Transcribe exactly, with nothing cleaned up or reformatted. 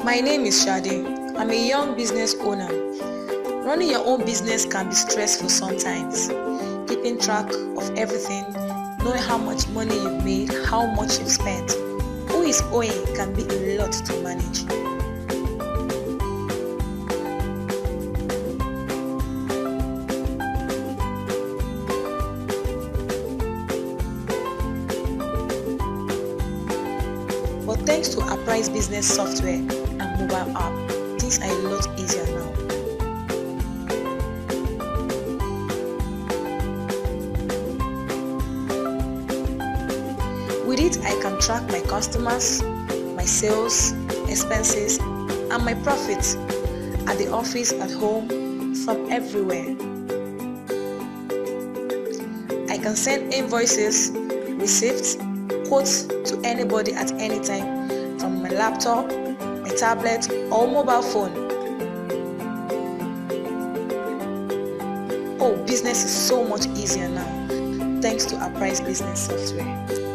My name is Shade. I'm a young business owner. Running your own business can be stressful sometimes. Keeping track of everything, knowing how much money you've made, how much you've spent, who is owing can be a lot to manage. But thanks to Apprise Business software and mobile app, things are a lot easier now. With it, I can track my customers, my sales, expenses, and my profits at the office, at home, from everywhere. I can send invoices, receipts, quotes to anybody at any time from my laptop, my tablet, or mobile phone. Oh, business is so much easier now thanks to Apprise Business software.